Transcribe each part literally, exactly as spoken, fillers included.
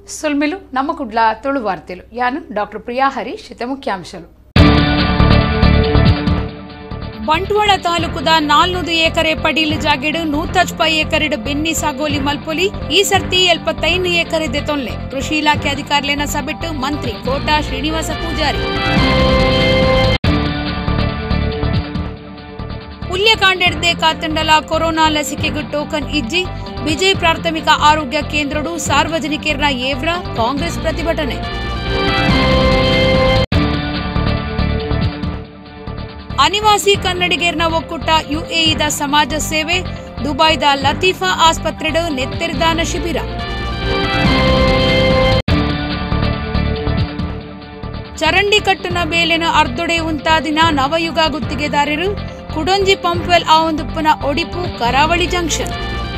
ಸುಲ್ಮಿಲು ನಮ್ಮ ಕುಡ್ಲ ತುಳು ವಾರ್ತೆಲು ಯಾನು ಡಾಕ್ಟರ್ ಪ್ರಿಯಾ ಹರೀಶ್ ಇತ ಮುಖ್ಯಾಂಶಲು. ಬಂಟ್ವಾಳ ತಾಲೂಕುದ ನಾಲ್ನೂರು ಎಕರೆ ಪಡೀಲು ಜಾಗೆಡು ನೂತಚ್ ಪೈ ಎಕರೆಡು ಬೆನ್ನಿ ಸಾಗೋಲಿ ಮಲ್ಪೊಲಿ ಈ ಸರ್ತಿ ಎಲ್ಪತ್ತೈದು ಎಕರೆ ದೆತೊನ್ಲೆ ಕೃಷಿ ಇಲಾಖೆ ಅಧಿಕಾರಿಗಳನ್ನ ಸಭೆಟ್ಟು ಮಂತ್ರಿ ಕೋಟಾ ಶ್ರೀನಿವಾಸ ಪೂಜಾರಿ. ಉಲ್ಯಕಾಂಡೆಡ್ದೆ ಕಾತಂಡಲ ಕೊರೋನಾ ಲಸಿಕೆಗೂ ಟೋಕನ್ ಇಜ್ಜಿ ವಿಜಯ್ ಪ್ರಾಥಮಿಕ ಆರೋಗ್ಯ ಕೇಂದ್ರಡು ಸಾರ್ವಜನಿಕರ ಏವ್ರ ಕಾಂಗ್ರೆಸ್ ಪ್ರತಿಭಟನೆ. ಅನಿವಾಸಿ ಕನ್ನಡಿಗರ್ನ ಒಕ್ಕೂಟ ಯುಎಇದ ಸಮಾಜ ಸೇವೆ ದುಬೈದ ಲತೀಫಾ ಆಸ್ಪತ್ರೆಡು ನೆತ್ತೆರದಾನ ಶಿಬಿರ. ಚರಂಡಿ ಕಟ್ಟುನ ಬೇಲೆನ ಅರ್ಧೊಡೆ ಉಂತಾದಿನ ನವಯುಗ ಗುತ್ತಿಗೆದಾರರು ಕುಡೊಂಜಿ ಪಂಪ್ವೆಲ್ ಆ ಒಂದುಪ್ಪನ ಒಡಿಪು ಕರಾವಳಿ ಜಂಕ್ಷನ್.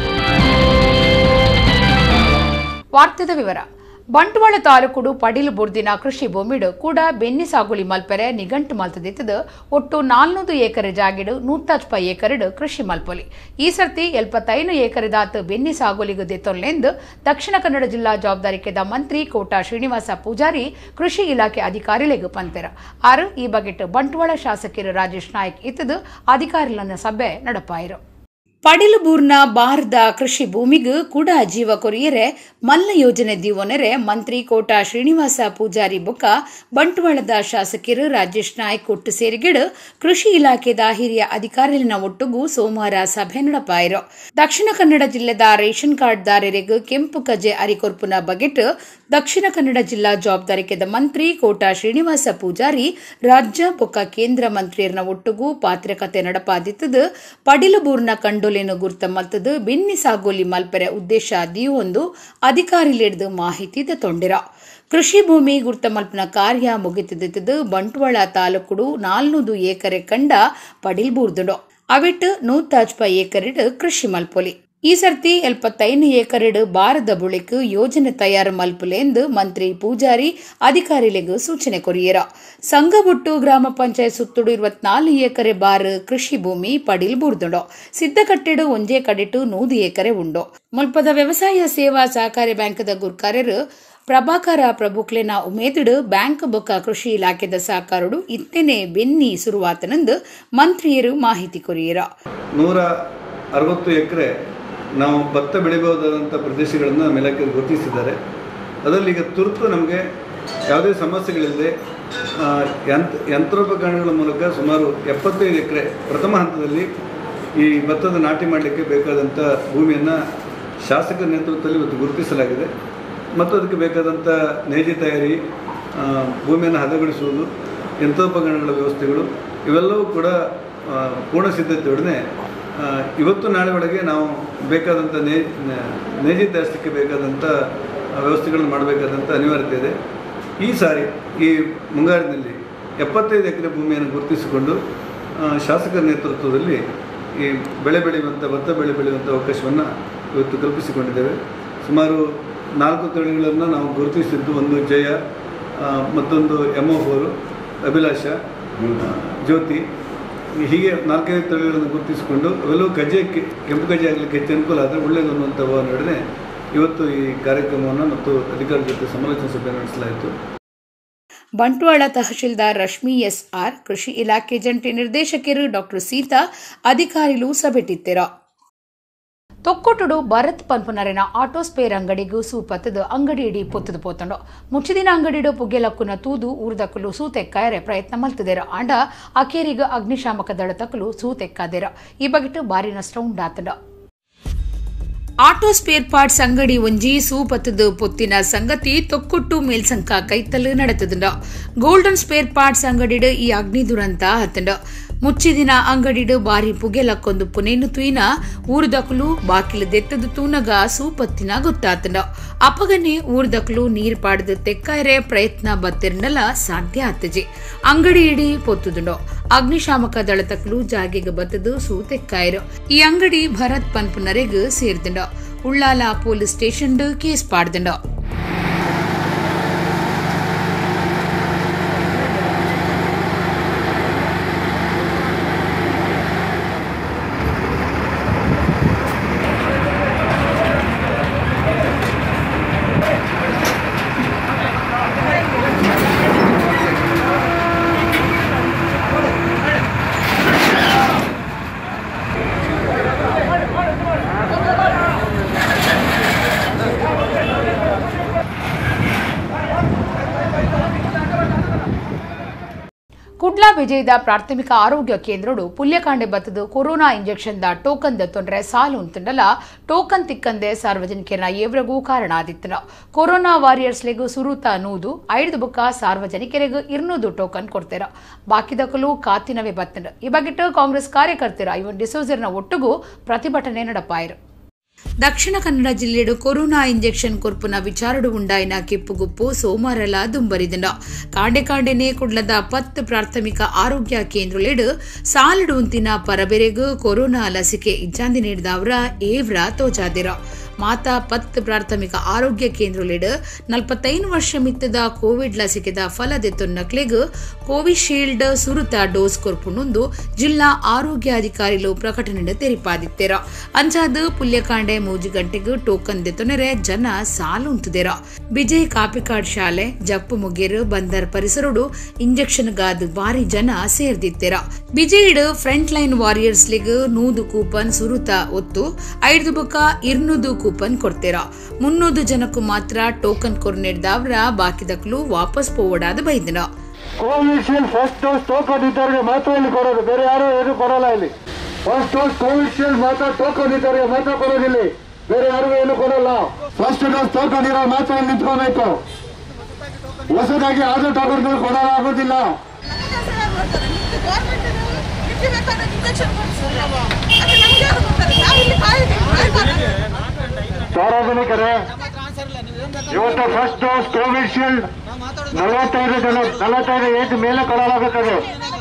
ವಾರ್ತೆದ ವಿವರ. ಬಂಟ್ವಾಳ ತಾಲೂಕುಡು ಪಡಿಲು ಬುರ್ದಿನ ಕೃಷಿ ಭೂಮಿಡು ಕೂಡ ಬೆನ್ನಿ ಸಾಗುಲಿ ಮಲ್ಪೆರೆ ನಿಘಂಟು ಮಲ್ತದಿತ್ತದು ಒಟ್ಟು ನಾಲ್ನೂರು ಎಕರೆ ಜಾಗಿಡು ನೂತಚ್ ಪೈ ಎಕರೆಡು ಕೃಷಿ ಮಲ್ಪೊಲಿ ಈ ಸರ್ತಿ ಎಲ್ಪತ್ತೈದು ಎಕರೆದಾತು ಬೆನ್ನಿ ಸಾಗುಲಿಗೂ ದೆತ್ತೊಲ್ಲೆಂದು ದಕ್ಷಿಣ ಕನ್ನಡ ಜಿಲ್ಲಾ ಜವಾಬ್ದಾರಿಕೆದ ಮಂತ್ರಿ ಕೋಟಾ ಶ್ರೀನಿವಾಸ ಪೂಜಾರಿ ಕೃಷಿ ಇಲಾಖೆ ಅಧಿಕಾರಿಗಳಿಗೂ ಪಂತೆರ ಆರು ಈ ಬಗೆಟ್ ಬಂಟ್ವಾಳ ಶಾಸಕರು ರಾಜೇಶ್ ನಾಯ್ಕ್ ಇತ್ತದು ಅಧಿಕಾರಿಗಳ ಸಭೆ ನಡಪಾಯಿರು. ಪಡಿಲುಬೂರ್ನ ಬಾರ್ದ ಕೃಷಿ ಭೂಮಿಗೂ ಕೂಡ ಜೀವ ಕೊರಿಯರೆ ಮಲ್ಲ ಯೋಜನೆ ದಿವೊನೆರೆ ಮಂತ್ರಿ ಕೋಟಾ ಶ್ರೀನಿವಾಸ ಪೂಜಾರಿ ಬೊಕ್ಕ ಬಂಟ್ವಾಳದ ಶಾಸಕರು ರಾಜೇಶ್ ನಾಯ್ಕ್ ಒಟ್ಟು ಸೇರಿಗಿಡು ಕೃಷಿ ಇಲಾಖೆದ ಹಿರಿಯ ಅಧಿಕಾರಿಗಳ ಒಟ್ಟುಗೂ ಸೋಮವಾರ ಸಭೆ ನಡಪಾಯಿರು. ದಕ್ಷಿಣ ಕನ್ನಡ ಜಿಲ್ಲೆದ ರೇಷನ್ ಕಾರ್ಡ್ದಾರರಿಗೂ ಕೆಂಪು ಕಜೆ ಅರಿಕೊರ್ಪುನ ಬಗೆಟ್ ದಕ್ಷಿಣ ಕನ್ನಡ ಜಿಲ್ಲಾ ಜವಾಬ್ದಾರಿಕೆದ ಮಂತ್ರಿ ಕೋಟಾ ಶ್ರೀನಿವಾಸ ಪೂಜಾರಿ ರಾಜ್ಯ ಬೊಕ್ಕ ಕೇಂದ್ರ ಮಂತ್ರಿಯರ್ನ ಒಟ್ಟುಗೂ ಪಾತ್ರಕತೆ ನಡಪಾದಿತ್ತದು ಪಡಿಲುಬೂರ್ನ ಕಂಡೋಲೇನು ಗುರ್ತ ಮಲ್ತದು ಬೆನ್ನಿ ಸಾಗೋಲಿ ಮಲ್ಪೆರೆ ಉದ್ದೇಶ ದಿಯೊಂದು ಅಧಿಕಾರಿಲಿಡ್ದು ಮಾಹಿತಿ ತೊಂಡಿರ. ಕೃಷಿ ಭೂಮಿ ಗುರ್ತ ಮಲ್ಪನ ಕಾರ್ಯ ಮುಗಿತಿದ್ದು ಬಂಟ್ವಾಳ ತಾಲೂಕುಡು ನಾಲ್ನೂರು ಎಕರೆ ಕಂಡ ಪಡಿಲ್ಬೂರ್ದುಡು ಅವಿಟ್ಟು ನೂತಾಜ್ ಪೈ ಎಕರೆಡ್ ಕೃಷಿ ಮಲ್ಪೊಲಿ ಈ ಸರ್ತಿ ಎಲ್ಪತ್ತೈದು ಎಕರೆಡು ಬಾರದ ಬುಳಿಕ್ ಯೋಜನೆ ತಯಾರು ಮಲ್ಪುಲೆ ಎಂದು ಮಂತ್ರಿ ಪೂಜಾರಿ ಅಧಿಕಾರಿಗಳಿಗೂ ಸೂಚನೆ ಕೊರಿಯರ. ಸಂಘಬುಟ್ಟು ಗ್ರಾಮ ಪಂಚಾಯತ್ ಸುತ್ತುಡು ಇರುವತ್ನಾಲ್ಕು ಎಕರೆ ಬಾರ್ ಕೃಷಿ ಭೂಮಿ ಪಡಿಲ್ ಬುರ್ದುಂಡೋ ಸಿದ್ದಕಟ್ಟೆಡು ಒಂಜೇ ಕಡೆಟು ನೂರು ಎಕರೆ ಉಂಡೋ ಮುಲ್ಪದ ವ್ಯವಸಾಯ ಸೇವಾ ಸಹಕಾರಿ ಬ್ಯಾಂಕ್ದ ಗುರ್ಕಾರರು ಪ್ರಭಾಕರ ಪ್ರಭುಕ್ಲೆನ ಉಮೇದುಡು ಬ್ಯಾಂಕ್ ಬೊಕ್ಕ ಕೃಷಿ ಇಲಾಖೆದ ಸಹಕಾರಡು ಇತ್ತೇನೆ ಬೆನ್ನಿ ಶುರುವಾತನೆಂದು ಮಂತ್ರಿಯರು ಮಾಹಿತಿ ಕೊರಿಯರ. ನೂರ ಅರವತ್ತು ಎಕರೆ ನಾವು ಭತ್ತ ಬೆಳೆಯಬಹುದಾದಂಥ ಪ್ರದೇಶಗಳನ್ನು ಮೇಲಕ್ಕೆ ಗುರುತಿಸಿದ್ದಾರೆ. ಅದರಲ್ಲಿ ಈಗ ತುರ್ತು ನಮಗೆ ಯಾವುದೇ ಸಮಸ್ಯೆಗಳಿಲ್ಲದೆ ಯಂತ್ರ ಯಂತ್ರೋಪಕರಣಗಳ ಮೂಲಕ ಸುಮಾರು ಎಪ್ಪತ್ತೈದು ಎಕರೆ ಪ್ರಥಮ ಹಂತದಲ್ಲಿ ಈ ಭತ್ತದ ನಾಟಿ ಮಾಡಲಿಕ್ಕೆ ಬೇಕಾದಂಥ ಭೂಮಿಯನ್ನು ಶಾಸಕರ ನೇತೃತ್ವದಲ್ಲಿ ಇವತ್ತು ಗುರುತಿಸಲಾಗಿದೆ. ಮತ್ತು ಅದಕ್ಕೆ ಬೇಕಾದಂಥ ನೇಜಿ ತಯಾರಿ, ಭೂಮಿಯನ್ನು ಹದಗೊಳಿಸುವುದು, ಯಂತ್ರೋಪಕರಣಗಳ ವ್ಯವಸ್ಥೆಗಳು ಇವೆಲ್ಲವೂ ಕೂಡ ಪೂರ್ಣ ಸಿದ್ಧತೆಯೊಡನೆ ಇವತ್ತು ನಾಳೆ ಒಳಗೆ ನಾವು ಬೇಕಾದಂಥ ನೇ ನೇಜಿ ತಯಾರಿಸಲಿಕ್ಕೆ ಬೇಕಾದಂಥ ವ್ಯವಸ್ಥೆಗಳನ್ನು ಮಾಡಬೇಕಾದಂಥ ಅನಿವಾರ್ಯತೆ ಇದೆ. ಈ ಸಾರಿ ಈ ಮುಂಗಾರಿನಲ್ಲಿ ಎಪ್ಪತ್ತೈದು ಎಕರೆ ಭೂಮಿಯನ್ನು ಗುರುತಿಸಿಕೊಂಡು ಶಾಸಕರ ನೇತೃತ್ವದಲ್ಲಿ ಈ ಬೆಳೆ ಬೆಳೆಯುವಂಥ ಭತ್ತ ಬೆಳೆ ಬೆಳೆಯುವಂಥ ಅವಕಾಶವನ್ನು ಇವತ್ತು ಕಲ್ಪಿಸಿಕೊಂಡಿದ್ದೇವೆ. ಸುಮಾರು ನಾಲ್ಕು ತಳಿಗಳನ್ನು ನಾವು ಗುರುತಿಸಿದ್ದು, ಒಂದು ಜಯ, ಮತ್ತೊಂದು ಎಮ್ ಒ ಫೋರು, ಅಭಿಲಾಷ, ಜ್ಯೋತಿ, ಹೀಗೆ ನಾಲ್ಕೈದು ತಳಿಗಳನ್ನು ಗುರುತಿಸಿಕೊಂಡು ಅವೆಲ್ಲವೂ ಕಜ್ಜೆ ಕೆಂಪು ಕಜ್ಜೆ ಆಗಲಿಕ್ಕೆ ಹೆಚ್ಚು ಅನುಕೂಲ ಆದರೆ ಒಳ್ಳೆಯದು ಅನ್ನುವಂಥ ನಡುವೆ ಇವತ್ತು ಈ ಕಾರ್ಯಕ್ರಮವನ್ನು ಮತ್ತು ಅಧಿಕಾರಿಗಳ ಜೊತೆ ಸಮಾಲೋಚನಾ ಸಭೆ ನಡೆಸಲಾಯಿತು. ಬಂಟ್ವಾಳ ತಹಶೀಲ್ದಾರ್ ರಶ್ಮಿ ಎಸ್ ಆರ್, ಕೃಷಿ ಇಲಾಖೆ ಜಂಟಿ ನಿರ್ದೇಶಕರು ಡಾಕ್ಟರ್ ಸೀತಾ ಅಧಿಕಾರಿಗಳು ಸಭೆಟ್ಟಿತ್ತರ. ತೊಕ್ಕೊಟ್ಟುಡು ಭರತ್ ಪನ್ಪುನರಿನ ಆಟೋ ಸ್ಪೇರ್ ಅಂಗಡಿಗೂ ಸೂಪತ್ತದು ಅಂಗಡಿ ಇಡೀ ಪೊತ್ತದು ಪೋತಂಡು ಮುಚ್ಚಿದಿನ ಅಂಗಡಿಡು ಪುಗೆಲಕ್ಕುನ ತೂದು ಊರ್ದಕ್ಕಲು ಸೂತೆಕ್ಕಾಯರೆ ಪ್ರಯತ್ನ ಮಲ್ತಿದೇರ ಆಂಡ ಅಕೇರಿಗ ಅಗ್ನಿಶಾಮಕ ದಳ ತಕ್ಕಲು ಸೂತೆಕ್ಕಾದೇರ ಈ ಬಗೆಟ್ ಬಾರಿ ನಷ್ಟ ಉಂಡಾತಡ. ಆಟೋ ಸ್ಪೇರ್ ಪಾರ್ಟ್ಸ್ ಅಂಗಡಿ ಒಂಜಿ ಸೂಪತ್ತದು ಪೊತ್ತಿನ ಸಂಗತಿ ತೊಕ್ಕೊಟ್ಟು ಮೇಲ್ಸಂಕ ಕೈತಲು ನಡೆತದಂಡ. ಗೋಲ್ಡನ್ ಸ್ಪೇರ್ ಪಾರ್ಟ್ಸ್ ಅಂಗಡಿಡು ಈ ಅಗ್ನಿ ದುರಂತ ಹತ್ತಂಡ ಮುಚ್ಚಿದಿನ ಅಂಗಡಿಡು ಬಾರಿ ಪುಗೆಲಕ್ಕೊಂದು ಪುನೇನು ತೂಯಿನ ಊರ್ದಕ್ಲು ಬಾಕಿಲು ದೆತ್ತದು ತೂನಗ ಸೂಪತ್ತಿನ ಗೊತ್ತಾತಂಡ. ಅಪಗನೆ ಊರ್ದಕ್ಲು ನೀರ್ ಪಾಡ್ದು ತೆಕ್ಕಾಯರೆ ಪ್ರಯತ್ನ ಬತ್ತಿರ್ನಲ ಸಾಧ್ಯ ಆತಜಿ. ಅಂಗಡಿ ಇಡಿ ಪೊತ್ತುದುಂಡೋ ಅಗ್ನಿಶಾಮಕ ದಳ ತಕ್ಲು ಜಾಗೆಗೆ ಬತ್ತದು ಸೂತೆಕ್ಕಾಯರು. ಈ ಅಂಗಡಿ ಭರತ್ ಪನ್ಪುನರೆಗ್ ಸೇರ್ದಂಡ. ಉಳ್ಳಾಲ ಪೊಲೀಸ್ ಸ್ಟೇಷನ್ ಕೇಸ್ ಪಾಡ್ದಂಡ. ಕುಡ್ಲಾ ವಿಜಯದ ಪ್ರಾಥಮಿಕ ಆರೋಗ್ಯ ಕೇಂದ್ರಡು ಪುಲ್ಯಕಾಂಡೆ ಬತ್ತದು ಕೊರೋನಾ ಇಂಜೆಕ್ಷನ್ ದ ಟೋಕನ್ ದ ತೊಂದರೆ ಸಾಲು ಉಂಟುಂಡಲ ಟೋಕನ್ ತಿಕ್ಕಂದೆ ಸಾರ್ವಜನಿಕರ ಏವ್ರಗೂ ಕಾರಣ ಆದಿತ್ತನ ಕೊರೋನಾ ವಾರಿಯರ್ಸ್ಲೆಗೂ ಸುರುತ ನೂದು ಐದು ಬುಕ್ಕ ಸಾರ್ವಜನಿಕರಿಗೂ ಇರ್ನೂದು ಟೋಕನ್ ಕೊಡ್ತಾರ ಬಾಕಿದಕ್ಕಲು ಕಾತಿನವೇ ಬತ್ತಂಡ ಈ ಬಗೆಟ್ ಕಾಂಗ್ರೆಸ್ ಕಾರ್ಯಕರ್ತರ ಇವನ್ ಡಿಸೋಜರ್ನ ಒಟ್ಟಿಗೂ ಪ್ರತಿಭಟನೆ ನಡಪಾಯಿರು. ದಕ್ಷಿಣ ಕನ್ನಡ ಜಿಲ್ಲೆಡು ಕೊರೋನಾ ಇಂಜೆಕ್ಷನ್ ಕೊರ್ಪುನ ವಿಚಾರಡು ಉಂಡಾಯಿನ ಕೆಪ್ಪುಗುಪ್ಪು ಸೋಮವಾರಲ ದುಂಬರಿದನ ಕಾಂಡೆ ಕಾಂಡೆನೆ ಕುಡ್ಲದ ಪತ್ತು ಪ್ರಾಥಮಿಕ ಆರೋಗ್ಯ ಕೇಂದ್ರಲೆಡು ಸಾಲಡು ಉಂತಿನ ಪರಬೆರೆಗೂ ಕೊರೋನಾ ಲಸಿಕೆ ಇಜ್ಜಾಂದಿ ನೀಡಿದವರ ಏವ್ರ ತೋಜಾದಿರ ಮಾತಾ ಪತ್ತು ಪ್ರಾಥಮಿಕ ಆರೋಗ್ಯ ಕೇಂದ್ರಲೆಡು ನಲ್ಪತ್ತೈದು ವರ್ಷ ಮಿತ್ತದ ಕೋವಿಡ್ ಲಸಿಕೆದ ಫಲದೆತ್ತೊನ್ನಕ್ಲೆಗ್ ಕೋವಿಶೀಲ್ಡ್ ಸುರುತ ಡೋಸ್ ಕೊರ್ಪುನೊಂದು ಜಿಲ್ಲಾ ಆರೋಗ್ಯಾಧಿಕಾರಿಲು ಪ್ರಕಟಣೆ ತೆರಿಪಾದಿತ್ತೆರ ಅಂಚಾದ ಪುಲ್ಯಕಾಂಡೆ ಮೂಜಿ ಗಂಟೆಗೂ ಟೋಕನ್ ದೆತ್ತೊನೆರೆ ಜನ ಸಾಲು ಉಂತುದೆರ ಬಿಜಯ್ ಕಾಪಿಕಾಡ್ ಶಾಲೆ ಜಪ್ಪು ಮುಗೇರು ಬಂದರ್ ಪರಿಸರಡು ಇಂಜೆಕ್ಷನ್ ಗಾದ್ ಬಾರಿ ಜನ ಸೇರ್ದಿತ್ತೆರ ಬಿಜೈಡ್ ಫ್ರಂಟ್ ಲೈನ್ ವಾರಿಯರ್ಸ್ ಲಿಗ್ ನೂದು ಕೂಪನ್ ಸುರುತ ಒತ್ತು ಐದು ಬುಕ್ಕ ಇರ್ನೂದು ಕೂಪನ್ ಕೊಡ್ತೇರ ಮುನ್ನೂರು ಜನಕ್ಕೂ ಮಾತ್ರ ಟೋಕನ್ ಕೊರ್ನೆಡ್ದವ್ರ ಬಾಕಿದಕ್ಕಲು ವಾಪಸ್ ಪೋವಡಾದ ಬೈದಿನ ಕೋವಿಶೀಲ್ಡ್ ಫಸ್ಟ್ ಡೋಸ್ ಟೋಕನ್ ಇದ್ದವರಿಗೆ ಮಾತ್ರ ಇಲ್ಲಿ ಕೊಡೋದು, ಬೇರೆ ಯಾರು ಏನು ಕೊಡಲ್ಲ. ಇಲ್ಲಿ ಫಸ್ಟ್ ಡೋಸ್ ಕೋವಿಶೀಲ್ಡ್ ಮಾತ್ರ ಟೋಕನ್ ಇದ್ದವರಿಗೆ ಮಾತ್ರ ಕೊಡೋದಿಲ್ಲ, ಬೇರೆ ಯಾರಿಗೂ ಏನು ಕೊಡಲ್ಲ. ಫಸ್ಟ್ ಡೋಸ್ ಟೋಕನ್ ಇರೋ ಮಾತ್ರ ಇಲ್ಲಿ ನಿಂತ್ಕೋಬೇಕು. ಹೊಸದಾಗಿ ಆಧಾರ್ ಟೋಕನ್ಗಳು ಕೊಡಲ್ಲ ಆಗೋದಿಲ್ಲ. ಸಾರ್ವಜನಿಕರೇ, ಇವತ್ತು ಫಸ್ಟ್ ಡೋಸ್ ಕೋವಿಶೀಲ್ಡ್ ನಲವತ್ತೈದು ಜನ ನಲವತ್ತೈದು ಏಜ್ ಮೇಲೆ ಕೊಡಲಾಗುತ್ತದೆ.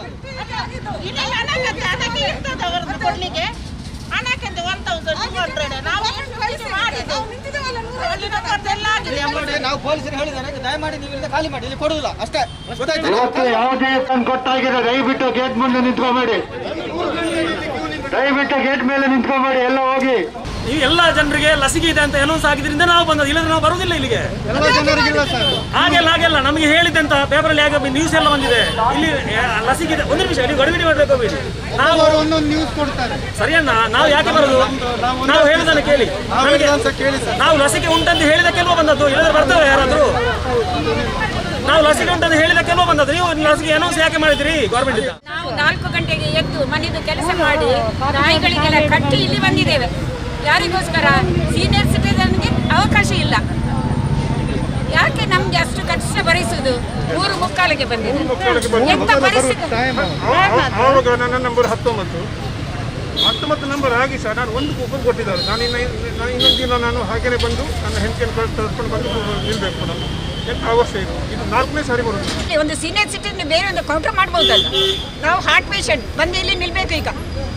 ಇವತ್ತು ಯಾವುದೇ ಕೊಟ್ಟಾಗಿದೆ ದಯವಿಟ್ಟು ಗೇಟ್ ಮುಂದೆ ನಿಂತ್ಕೊಂಬೇಡಿ, ದಯವಿಟ್ಟು ಗೇಟ್ ಮೇಲೆ ನಿಂತ್ಕೊಂಬೇಡಿ, ಎಲ್ಲ ಹೋಗಿ. ಈ ಎಲ್ಲ ಜನರಿಗೆ ಲಸಿಕೆ ಇದೆ ಅಂತ ಅನೌನ್ಸ್ ಆಗಿದ್ರಿಂದ ನಾವು ಬಂದದ್ದು, ಇಲ್ಲದ್ರೆ ನಾವು ಬರುವುದಿಲ್ಲ ಇಲ್ಲಿಗೆ. ಹಾಗೆಲ್ಲ ಹಾಗೆಲ್ಲ ನಮಗೆ ಹೇಳಿದಂತ ಪೇಪರಲ್ಲಿ ಯಾಕೆ ನ್ಯೂಸ್ ಎಲ್ಲ ಬಂದಿದೆ, ಇಲ್ಲಿ ಲಸಿಕೆ ಇದೆ. ಒಂದು ನಿಮಿಷ, ನೀವು ಗಡಿಬಿಡಿ ಮಾಡಬೇಕು. ನಾವು ಒಂದೊಂದು ನ್ಯೂಸ್ ಕೊಡ್ತಾರೆ ಸರಿಯಣ್ಣ, ನಾವು ಯಾಕೆ ಬರೋದು? ನಾವು ಹೇಳಿದನ್ನು ಕೇಳಿ, ನಾವು ಲಸಿಕೆ ಉಂಟಂತ ಹೇಳಿದ ಕೆಲವು ಬಂದದ್ದು, ಇಲ್ಲದ್ರೆ ಬರ್ತವೆ ಯಾರಾದ್ರೂ? ನಾವು ಲಸಿಕೆ ಉಂಟಂತ ಹೇಳಿದ ಕೆಲವು ಬಂದದ್ದು, ನೀವು ಲಸಿಕೆ ಅನೌನ್ಸ್ ಯಾಕೆ ಮಾಡಿದ್ರಿ ಗೌರ್ಮೆಂಟ್? ನಾವು ನಾಲ್ಕು ಗಂಟೆಗೆ ಎದ್ದು ಮನೆಯದು ಕೆಲಸ ಮಾಡಿ ನಾಯಿಗಳಿಗೆಲ್ಲ ಕಟ್ಟಿ ಇಲ್ಲಿ ಬಂದಿದ್ದೇವೆ. ಯಾರಿಗೋಸ್ಕರ? ಸೀನಿಯರ್ ಸಿಟಿಜನ್ಗೆ ಅವಕಾಶ ಇಲ್ಲ. ಯಾಕೆ ನಮ್ಗೆ ಅಷ್ಟು ಕಷ್ಟ ಭರಿಸುವುದು? ಮೂರು ಮುಕ್ಕಾಲಿಗೆ ಬಂದಿದೆ. ಎಂತ ಪರಿಸ್ಥಿತಿ? ನನ್ನ ನಂಬರ್ ಹತ್ತೊಂಬತ್ತು ಹತ್ತೊಂಬತ್ತು ನಂಬರ್ ಆಗಿ ಸರ್ ನಾನು ಒಂದು ಕೂಪನ್ ಕೊಟ್ಟಿದ್ದಾರೆ. ನಾನು ಇನ್ನು ಇನ್ನೊಂದು ದಿನ ನಾನು ಹಾಗೇನೆ ಬಂದು ನನ್ನ ಹೆಂಡತಿಯನ್ನು ಕಳ್ಕೊಂಡು ಬಂದು ನಿಲ್ಬೇಕು. ನಾನು ಎಂತ ಅವಶ್ಯ ಇದು ಇದು ನಾಲ್ಕನೇ ಸಾರಿ ಬರುತ್ತೆ. ಒಂದು ಸೀನಿಯರ್ ಸಿಟಿಜನ್ ಬೇರೆ ಒಂದು ಕೌಂಟರ್ ಮಾಡ್ಬೋದಲ್ಲ. ನಾವು ಹಾರ್ಟ್ ಪೇಷಂಟ್ ಬಂದು ಇಲ್ಲಿ ನಿಲ್ಬೇಕು. ಈಗ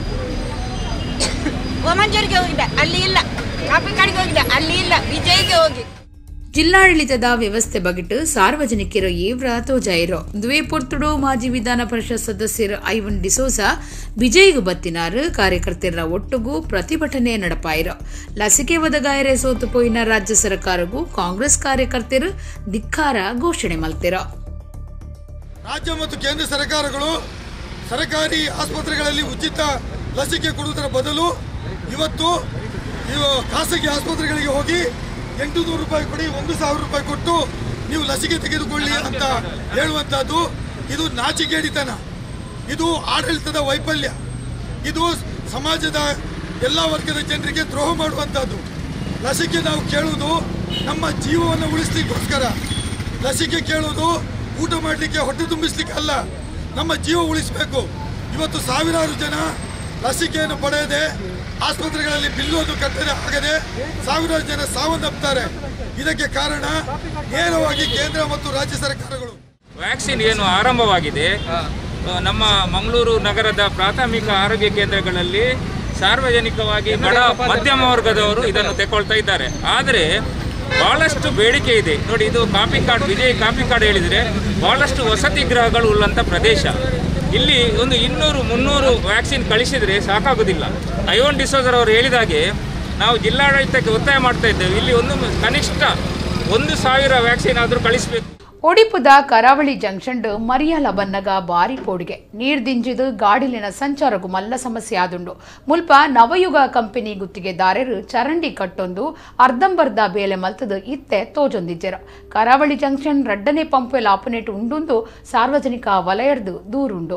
ಓಮಂಜೂರಿಗೆ ಹೋಗಿದೆ, ಅಲ್ಲಿ ಇಲ್ಲ. ಕಾಪಿಕಾಡಿಗೆ ಹೋಗಿದೆ, ಅಲ್ಲಿ ಇಲ್ಲ. ವಿಜಯ್ಗೆ ಹೋಗಿ ಜಿಲ್ಲಾಡಳಿತದ ವ್ಯವಸ್ಥೆ ಬಗೆಟ್ ಸಾರ್ವಜನಿಕರು ಏವ್ರ ತೋಜಾಯಿರೋ ದ್ವೇ ಪೊರ್ತುಡು ಮಾಜಿ ವಿಧಾನ ಪರಿಷತ್ ಸದಸ್ಯರು ಐವನ್ ಡಿಸೋಸ ಬಿಜಯ್ಗು ಬತ್ತಿನಾರು ಕಾರ್ಯಕರ್ತರ ಒಟ್ಟುಗೂ ಪ್ರತಿಭಟನೆ ನಡಪಾಯಿರೋ ಲಸಿಕೆ ಒದಗಾಯರೆ ಸೋತು ಪೋಯಿನ ರಾಜ್ಯ ಸರ್ಕಾರಗೂ ಕಾಂಗ್ರೆಸ್ ಕಾರ್ಯಕರ್ತರು ಧಿಕ್ಕಾರ ಘೋಷಣೆ ಮಲ್ತಿರೋ. ರಾಜ್ಯ ಮತ್ತು ಕೇಂದ್ರ ಸರ್ಕಾರಗಳು ಸರ್ಕಾರಿ ಆಸ್ಪತ್ರೆಗಳಲ್ಲಿ ಉಚಿತ ಲಸಿಕೆ ಕೊಡುವುದರ ಬದಲು ಇವತ್ತು ಖಾಸಗಿ ಆಸ್ಪತ್ರೆಗಳಿಗೆ ಹೋಗಿ ಎಂಟು ನೂರು ರೂಪಾಯಿ ಕೊಡಿ, ಒಂದು ಸಾವಿರ ರೂಪಾಯಿ ಕೊಟ್ಟು ನೀವು ಲಸಿಕೆ ತೆಗೆದುಕೊಳ್ಳಿ ಅಂತ ಹೇಳುವಂಥದ್ದು ಇದು ನಾಚಿಕೆಡಿತನ, ಇದು ಆಡಳಿತದ ವೈಫಲ್ಯ, ಇದು ಸಮಾಜದ ಎಲ್ಲ ವರ್ಗದ ಜನರಿಗೆ ದ್ರೋಹ ಮಾಡುವಂಥದ್ದು. ಲಸಿಕೆ ನಾವು ಕೇಳುವುದು ನಮ್ಮ ಜೀವವನ್ನು ಉಳಿಸ್ಲಿಕ್ಕೋಸ್ಕರ. ಲಸಿಕೆ ಕೇಳುವುದು ಊಟ ಮಾಡಲಿಕ್ಕೆ, ಹೊಟ್ಟೆ ತುಂಬಿಸ್ಲಿಕ್ಕೆ ಅಲ್ಲ, ನಮ್ಮ ಜೀವ ಉಳಿಸಬೇಕು. ಇವತ್ತು ಸಾವಿರಾರು ಜನ ಲಸಿಕೆಯನ್ನು ಪಡೆಯದೆ ಆಸ್ಪತ್ರೆಗಳಲ್ಲಿ ಬಿಲ್ಲೋದು ಕಟ್ಟದೆ ಆಗದೆ ಸಾವಿರಾರು ಜನ ಸಾವನ್ನಪ್ತಾರೆ. ಇದಕ್ಕೆ ಕಾರಣ ನೇರವಾಗಿ ಕೇಂದ್ರ ಮತ್ತು ರಾಜ್ಯ ಸರ್ಕಾರಗಳು. ವ್ಯಾಕ್ಸಿನ್ ಏನು ಆರಂಭವಾಗಿದೆ, ನಮ್ಮ ಮಂಗಳೂರು ನಗರದ ಪ್ರಾಥಮಿಕ ಆರೋಗ್ಯ ಕೇಂದ್ರಗಳಲ್ಲಿ ಸಾರ್ವಜನಿಕವಾಗಿ ಬಡ ಮಧ್ಯಮ ವರ್ಗದವರು ಇದನ್ನು ತೆಗೊಳ್ತಾ ಇದ್ದಾರೆ. ಆದರೆ ಬಹಳಷ್ಟು ಬೇಡಿಕೆ ಇದೆ ನೋಡಿ. ಇದು copy card, Vijay copy card ಹೇಳಿದರೆ ಬಹಳಷ್ಟು ವಸತಿ ಗೃಹಗಳು ಉಳ್ಳಂಥ ಪ್ರದೇಶ. ಇಲ್ಲಿ ಒಂದು ಇನ್ನೂರು ಮುನ್ನೂರು ವ್ಯಾಕ್ಸಿನ್ ಕಳಿಸಿದರೆ ಸಾಕಾಗೋದಿಲ್ಲ. ಐವನ್ ಡಿಸೋಜರ್ ಅವರು ಹೇಳಿದಾಗೆ ನಾವು ಜಿಲ್ಲಾಡಳಿತಕ್ಕೆ ಒತ್ತಾಯ ಮಾಡ್ತಾ ಇದ್ದೇವೆ, ಇಲ್ಲಿ ಒಂದು ಕನಿಷ್ಠ ಒಂದು ಸಾವಿರ ವ್ಯಾಕ್ಸಿನ್ ಆದರೂ ಕಳಿಸಬೇಕು. ಒಡಿಪುದ ಕರಾವಳಿ ಜಂಕ್ಷನ್ ಮರಿಯಾಲ ಬನ್ನಗ ಬಾರಿ ಪೋಡಿಗೆ ನೀರ್ ದಿಂಜಿದು ಗಾಡಿಲಿನ ಸಂಚಾರಗೂ ಮಲ್ಲ ಸಮಸ್ಯೆ ಆದುಂಡು ಮುಲ್ಪ ನವಯುಗ ಕಂಪನಿ ಗುತ್ತಿಗೆದಾರರು ಚರಂಡಿ ಕಟ್ಟೊಂದು ಅರ್ಧಂಬರ್ಧ ಬೇಲೆ ಮಲ್ತದು ಇತ್ತೆ ತೋಜೊಂದಿಜ್ಜೆರ ಕರಾವಳಿ ಜಂಕ್ಷನ್ ರಡ್ಡನೇ ಪಂಪೆಲ್ ಆಪನೇಟ್ ಉಂಡುಂದು ಸಾರ್ವಜನಿಕ ವಲಯರ್ದು ದೂರುಂಡು.